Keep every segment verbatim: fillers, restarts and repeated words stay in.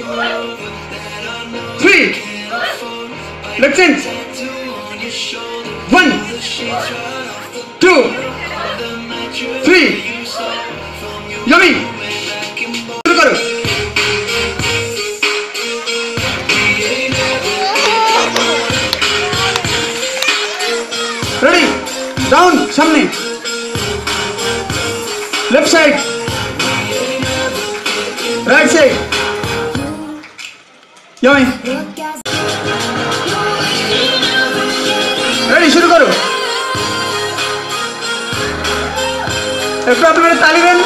three. Left hand. One, two, three. Yummy. शुरू करो. Ready? Down. सामने. Left side. Right side. Yummy. Ready? शुरू करो. एक बार मेरे ताली बन.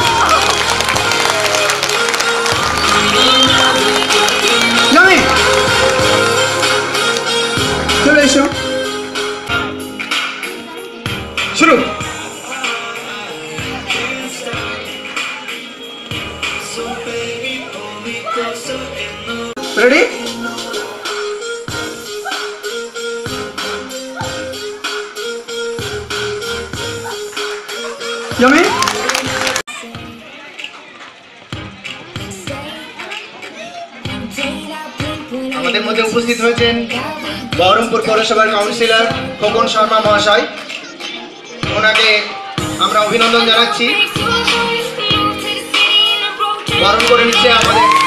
Yummy. चलो इशू. शुरू. Ready? Yummy? আমাদের মধ্যে উপস্থিত হয়েছেন বহরমপুর পৌরসভার কাউন্সিলর খোকন শর্মা মহাশয়। ওনাকে আমরা অভিনন্দন জানাচ্ছি। বরণ করে নিচ্ছে আমাদের